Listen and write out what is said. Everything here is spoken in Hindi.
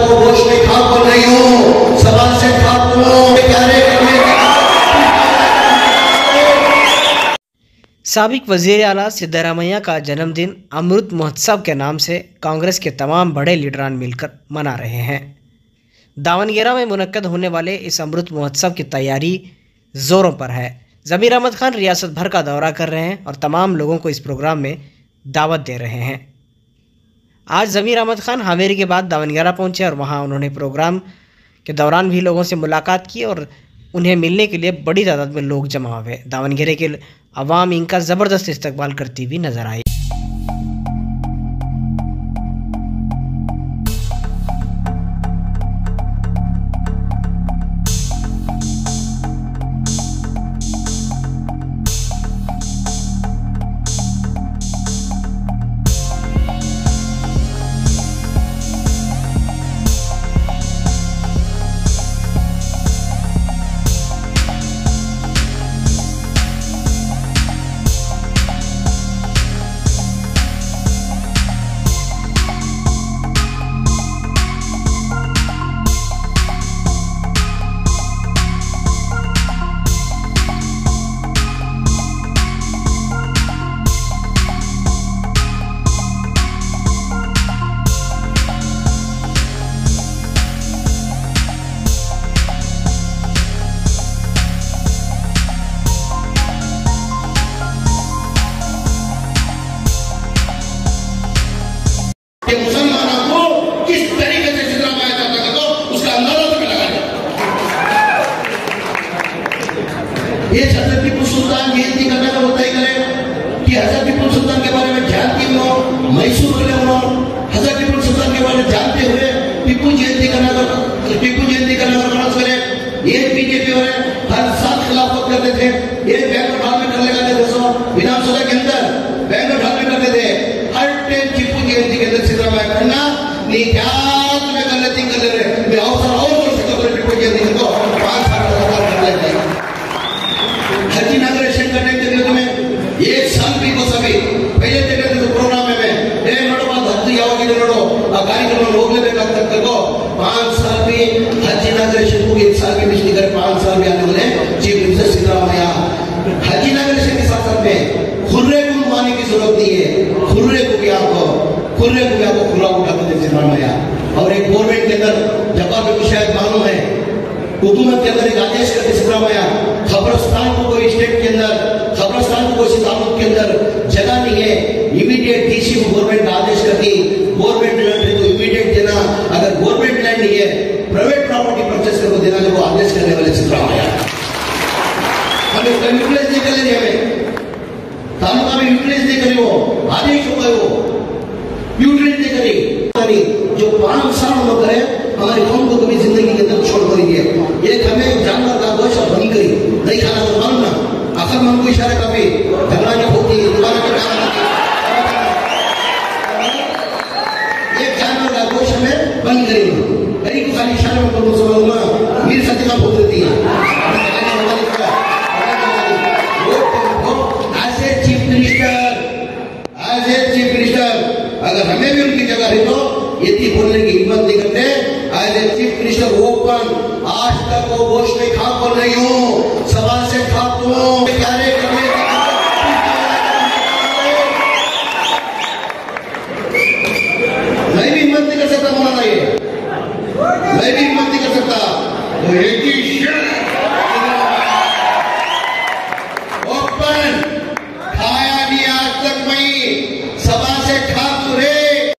को होश में खाक नहीं हूँ, सवाल से खाक हूँ, प्यारे करने साबिक वज़ीर आला सिद्धरामैया का जन्मदिन अमृत महोत्सव के नाम से कांग्रेस के तमाम बड़े लीडरान मिलकर मना रहे हैं। दावनगेरा में मुनक्कद होने वाले इस अमृत महोत्सव की तैयारी जोरों पर है। ज़मीर अहमद खान रियासत भर का दौरा कर रहे हैं और तमाम लोगों को इस प्रोग्राम में दावत दे रहे हैं। आज ज़मीर अहमद खान हावेरी के बाद दावनगेरा पहुंचे और वहां उन्होंने प्रोग्राम के दौरान भी लोगों से मुलाकात की और उन्हें मिलने के लिए बड़ी तादाद में लोग जमा हुए। दावनगेरे के अवाम इनका ज़बरदस्त इस्तकबाल करती हुई नजर आई। मुसलमानों को किस तरीके से सिद्धरामैया चाहता था तो उसका अंदाजा तो लगा ये हजरत टीपू सुल्तान जयंती करने का वो तय करे कि हजरत टीपू सुल्तान के बारे में जानती हो, मैसूर वाले हो, हजरत टीपू सुल्तान के बारे में जानते हुए टीपू जयंती करने का प्रयास करे। ये बीजेपी वाले हर साल खिलाफत करते थे। ये बैंगलोर हॉल में कर लगाते थे, विधानसभा के अंदर बैंगलोर हॉल में करते थे। हर टाइम टीपू जयंती के अंदर सिद्धरामैया करना नहीं, क्या तुम्हें गलती कर ले रहे मैं अवसर और कर सकता टीपू जयंती को 5 साल कर लेते हैं। हज इनाग्रेशन करने के लिए तुम्हें 1 साल भी को सभी पहले जगह तो प्रोग्राम में डे नोडो बाद हज यावगी नोडो आ कार्यक्रम लोग ले तक को 5 साल भी हज इनाग्रेशन को 1 साल भी मिस नहीं करे। 5 साल भी आने वाले चीफ मिनिस्टर सिद्धरामैया हज इनाग्रेशन के साथ साथ में खुर्रे को मानने की जरूरत नहीं है। खुर्रे को भी आपको खुला उठा कर सिद्धरामैया। और एक गवर्नमेंट के अंदर जब आपको शायद मालूम है हुकूमत के अंदर एक आदेश करके सिद्धरामैया खबरस्तान को कोई स्टेट के अंदर, खबरस्तान को कोई तालुक के अंदर जगह नहीं है। इमीडिएट डीसी को गवर्नमेंट का आदेश करती, गवर्नमेंट लैंड को इमीडिएट देना। अगर गवर्नमेंट लैंड नहीं है प्राइवेट प्रॉपर्टी परचेस करके देना जो वो आदेश करने वाले सिद्धरामैया। हमें यूटिलाइज नहीं कर रही, हमें तालुका में यूटिलाइज नहीं करी, वो आदेश हो गए, वो यूटिलाइज नहीं करी। जो 5 साल लोग करे हमारी कौम को कभी जिंदगी के अंदर छोड़ कर दिए। एक हमें जानवर का गोश्त बनी करी नहीं खाना तो मालूम ना आखिर में हमको इशारा कभी झगड़ा नहीं होती दोबारा एक जानवर का गोश्त हमें बनी करी गरीब को खाली इशारे में करूँ समझूंगा मेरी सत्य का भूत देती है। चीफ मिनिस्टर अगर हमें भी उनकी जगह है तो ये बोलने की हिम्मत नहीं करते। As a chief minister open आज तक वो गोश्त में खाक नहीं हूँ, सवाल से खाक हूँ, प्यारे करने मैं भी हिम्मत नहीं कर सकता मौलाना, ये मैं भी हिम्मत नहीं कर सकता। तो एक ही